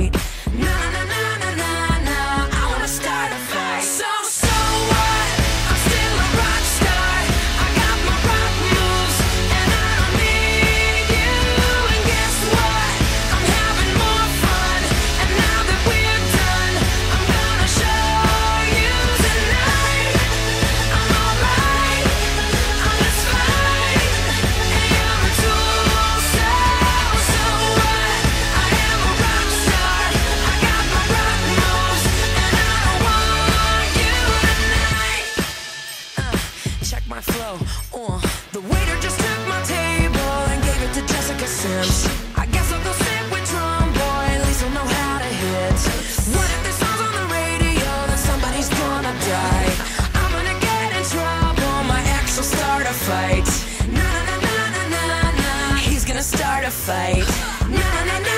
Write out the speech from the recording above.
right. Na na na na na na, I wanna start a fight. So what? I'm still a rock star. I got my rock moves, and I don't need you. And guess what? I'm having more fun. And now that we're done, I'm gonna show you tonight. I'm alright, I'm just fine. And you're a tool, so what? I am a rock star. I got my rock moves, and I don't want you tonight. Check my flow. The waiter just took my table and gave it to Jessica Sims. I guess I'll go sit with Drum Boy, at least I'll know how to hit. What if this song's on the radio, then somebody's gonna die. I'm gonna get in trouble, my ex will start a fight. Na na na na na na, he's gonna start a fight. Na na na na.